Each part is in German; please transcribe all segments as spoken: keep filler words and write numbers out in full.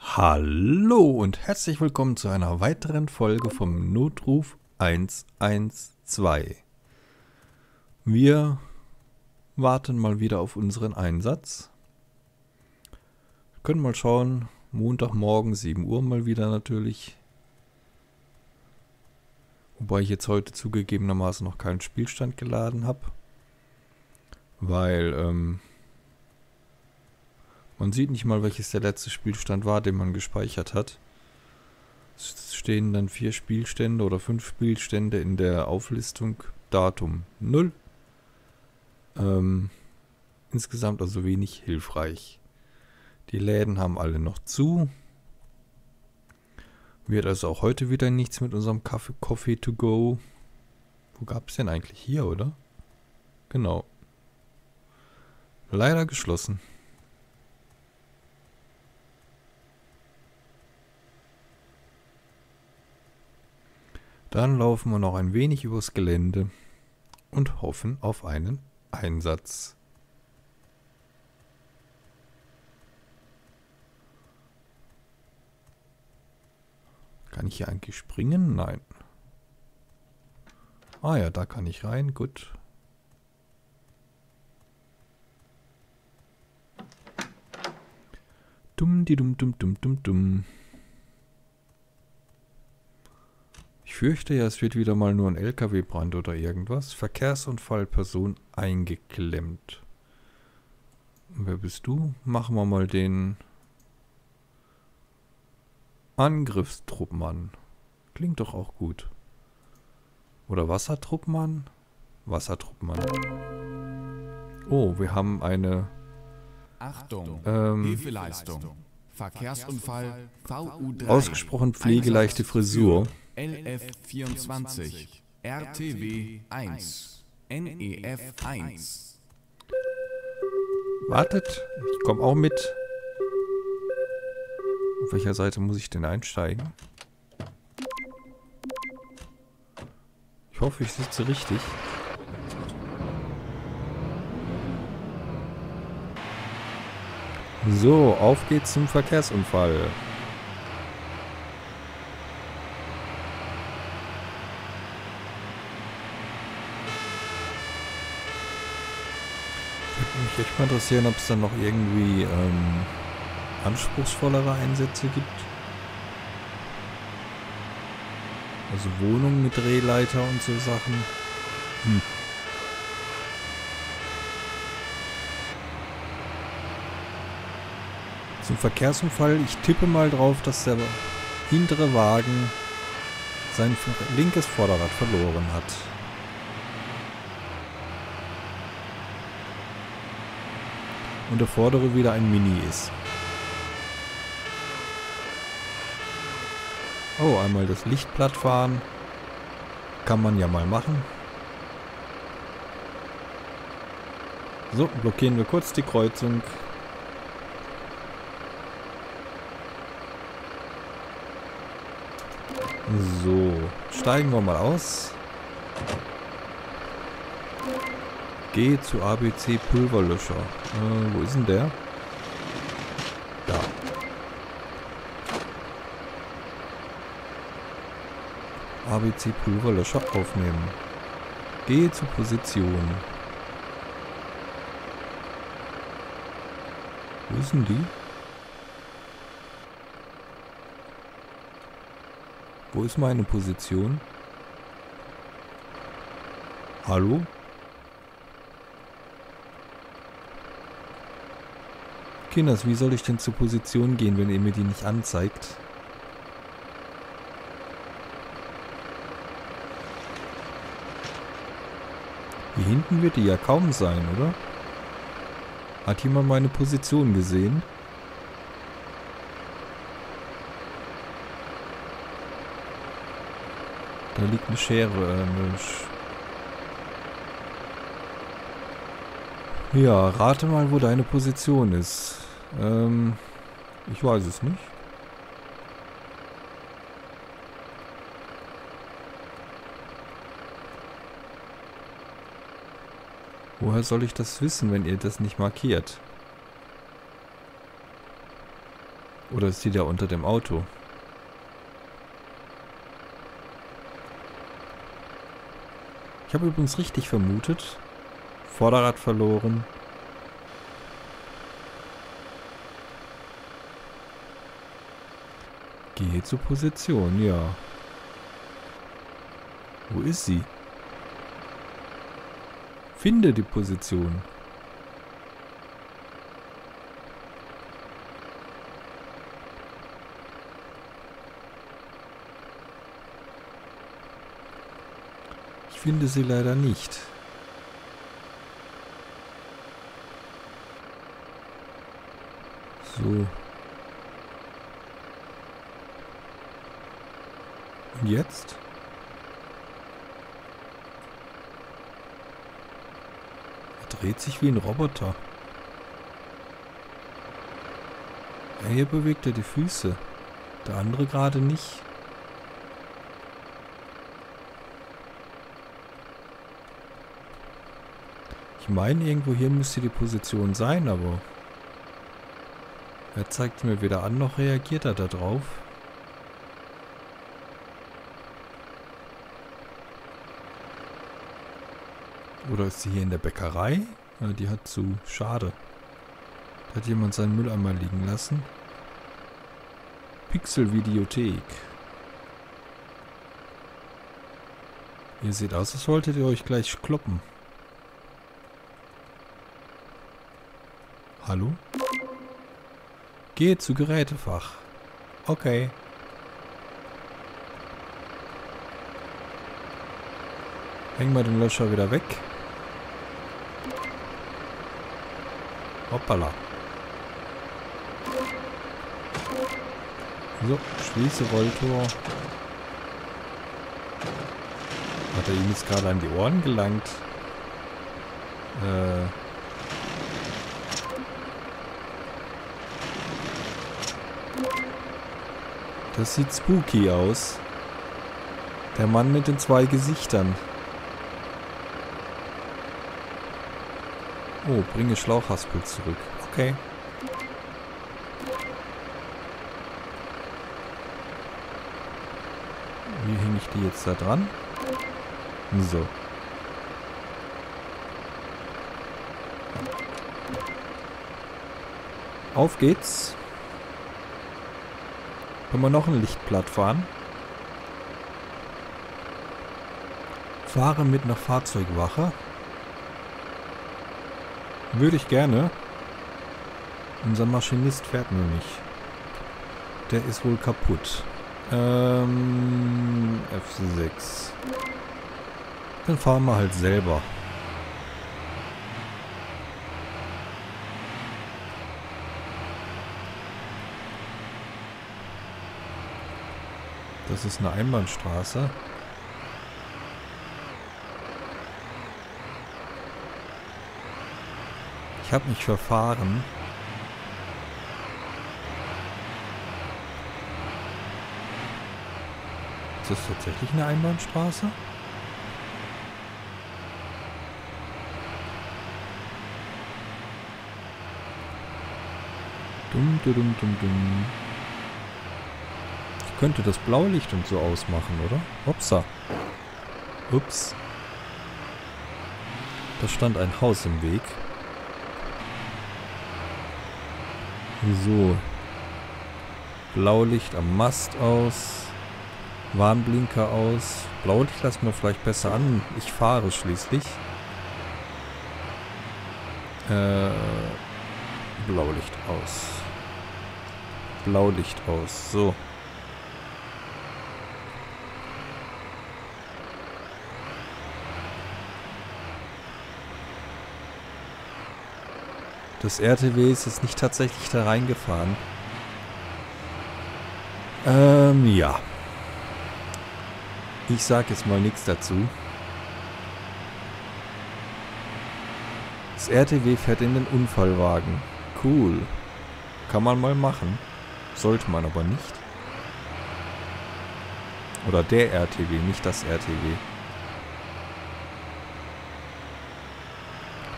Hallo und herzlich willkommen zu einer weiteren Folge vom Notruf eins eins zwei. Wir warten mal wieder auf unseren Einsatz. Wir können mal schauen, Montagmorgen sieben Uhr mal wieder natürlich. Wobei ich jetzt heute zugegebenermaßen noch keinen Spielstand geladen habe. Weil, ähm... man sieht nicht mal, welches der letzte Spielstand war, den man gespeichert hat. Es stehen dann vier Spielstände oder fünf Spielstände in der Auflistung. Datum null. Ähm, insgesamt also wenig hilfreich. Die Läden haben alle noch zu. Wird also auch heute wieder nichts mit unserem Kaffee, Coffee to go. Wo gab es denn eigentlich? Hier, oder? Genau. Leider geschlossen. Dann laufen wir noch ein wenig übers Gelände und hoffen auf einen Einsatz. Kann ich hier eigentlich springen? Nein. Ah ja, da kann ich rein. Gut. Dumm, die dumm, dumm, dumm, dumm, dumm. Ich fürchte ja, es wird wieder mal nur ein L K W-Brand oder irgendwas. Verkehrsunfall, Person eingeklemmt. Und wer bist du? Machen wir mal den Angriffstruppmann. Klingt doch auch gut. Oder Wassertruppmann? Wassertruppmann. Oh, wir haben eine... Achtung, ähm, Hilfeleistung. Verkehrsunfall V U drei. Ausgesprochen pflegeleichte Frisur. L F vierundzwanzig, R T W eins, N E F eins. Wartet, ich komme auch mit. Auf welcher Seite muss ich denn einsteigen? Ich hoffe, ich sitze richtig. So, auf geht's zum Verkehrsunfall. Würde mich echt mal interessieren, ob es dann noch irgendwie ähm, anspruchsvollere Einsätze gibt. Also Wohnungen mit Drehleiter und so Sachen. Hm. Zum Verkehrsunfall, ich tippe mal drauf, dass der hintere Wagen sein linkes Vorderrad verloren hat. Und der vordere wieder ein Mini ist. Oh, einmal das Lichtblatt fahren. Kann man ja mal machen. So, blockieren wir kurz die Kreuzung. So, steigen wir mal aus. Geh zu A B C Pulverlöscher. Äh, wo ist denn der? Da. A B C Pulverlöscher aufnehmen. Geh zur Position. Wo ist denn die? Wo ist meine Position? Hallo? Kinders, wie soll ich denn zur Position gehen, wenn ihr mir die nicht anzeigt? Hier hinten wird die ja kaum sein, oder? Hat jemand meine Position gesehen? Da liegt eine Schere. Äh, eine Sch ja, rate mal, wo deine Position ist. Ähm, ich weiß es nicht. Woher soll ich das wissen, wenn ihr das nicht markiert? Oder ist die da unter dem Auto? Ich habe übrigens richtig vermutet. Vorderrad verloren. Gehe zur Position, ja. Wo ist sie? Finde die Position. Ich finde sie leider nicht. So. Und jetzt? Er dreht sich wie ein Roboter. Ja, hier bewegt er die Füße. Der andere gerade nicht. Ich meine, irgendwo hier müsste die Position sein, aber er zeigt mir weder an, noch reagiert er da drauf. Oder ist sie hier in der Bäckerei? Ja, die hat zu. Schade. Da hat jemand seinen Mülleimer liegen lassen. Pixel-Videothek. Ihr seht aus, als wolltet ihr euch gleich kloppen. Hallo? Geh zu Gerätefach. Okay. Hängen wir den Löscher wieder weg. Hoppala. So, schließe Rolltor. Hat er ihm jetzt gerade an die Ohren gelangt? Äh... Das sieht spooky aus. Der Mann mit den zwei Gesichtern. Oh, bringe Schlauchhaspel zurück. Okay. Wie hänge ich die jetzt da dran? So. Auf geht's. Können wir noch ein Lichtblatt fahren? Fahre mit nach Fahrzeugwache. Würde ich gerne. Unser Maschinist fährt nur nicht. Der ist wohl kaputt. Ähm, F sechs. Dann fahren wir halt selber. Das ist eine Einbahnstraße. Ich habe mich verfahren. Ist das tatsächlich eine Einbahnstraße? Dum, dum, dum, dum, dum. Ich könnte das Blaulicht und so ausmachen, oder? Upsa. Ups. Da stand ein Haus im Weg. So. Blaulicht am Mast aus. Warnblinker aus. Blaulicht lassen wir vielleicht besser an. Ich fahre schließlich. Äh, Blaulicht aus. Blaulicht aus. So. Das R T W ist jetzt nicht tatsächlich da reingefahren. Ähm, ja. Ich sag jetzt mal nichts dazu. Das R T W fährt in den Unfallwagen. Cool. Kann man mal machen. Sollte man aber nicht. Oder der R T W, nicht das R T W.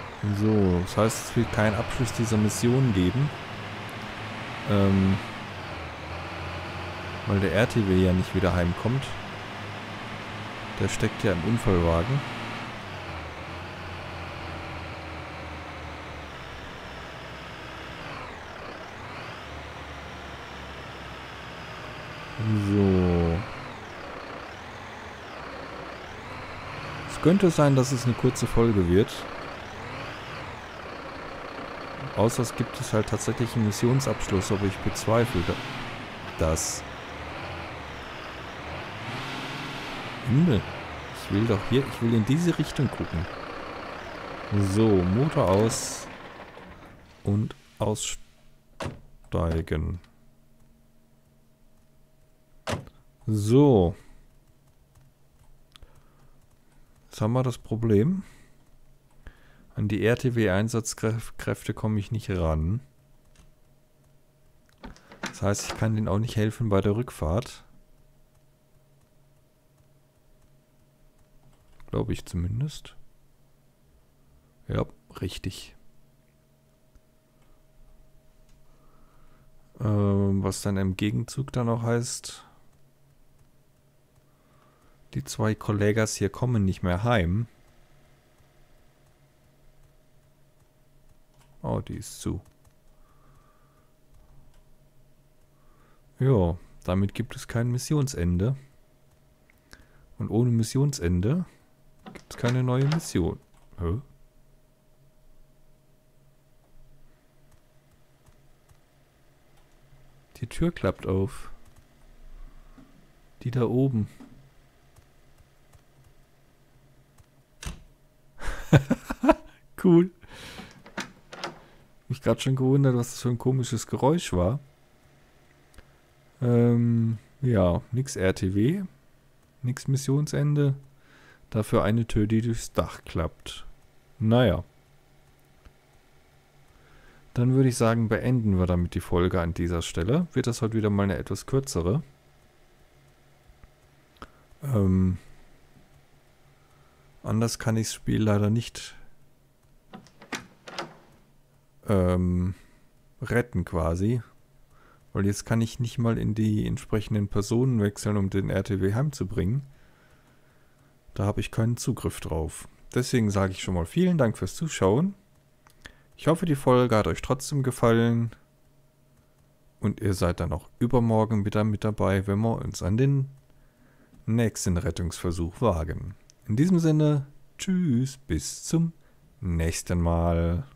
So, das heißt, es wird keinen Abschluss dieser Mission geben. Ähm, Weil der R T W ja nicht wieder heimkommt. Der steckt ja im Unfallwagen. So. Es könnte sein, dass es eine kurze Folge wird. Außer es gibt es halt tatsächlich einen Missionsabschluss, aber ich bezweifle das. Himmel. Ich will doch hier, ich will in diese Richtung gucken. So, Motor aus und aussteigen. So. Jetzt haben wir das Problem. An die R T W-Einsatzkräfte komme ich nicht ran. Das heißt, ich kann denen auch nicht helfen bei der Rückfahrt. Glaube ich zumindest. Ja, richtig. Ähm, was dann im Gegenzug dann auch heißt, die zwei Kollegas hier kommen nicht mehr heim. Oh, die ist zu. Ja, damit gibt es kein Missionsende. Und ohne Missionsende gibt es keine neue Mission. Hä? Die Tür klappt auf. Die da oben. Cool. Mich gerade schon gewundert, was das für ein komisches Geräusch war. Ähm, ja, nix R T W. Nix Missionsende. Dafür eine Tür, die durchs Dach klappt. Naja. Dann würde ich sagen, beenden wir damit die Folge an dieser Stelle. Wird das heute wieder mal eine etwas kürzere. Ähm, anders kann ich das Spiel leider nicht ähm, retten quasi. Weil jetzt kann ich nicht mal in die entsprechenden Personen wechseln, um den R T W heimzubringen. Da habe ich keinen Zugriff drauf. Deswegen sage ich schon mal vielen Dank fürs Zuschauen. Ich hoffe, die Folge hat euch trotzdem gefallen. Und ihr seid dann auch übermorgen wieder mit dabei, wenn wir uns an den nächsten Rettungsversuch wagen. In diesem Sinne, tschüss, bis zum nächsten Mal.